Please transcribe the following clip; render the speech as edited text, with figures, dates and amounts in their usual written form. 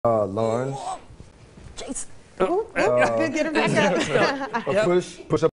Lunge. Jason. Get her back up. A push up.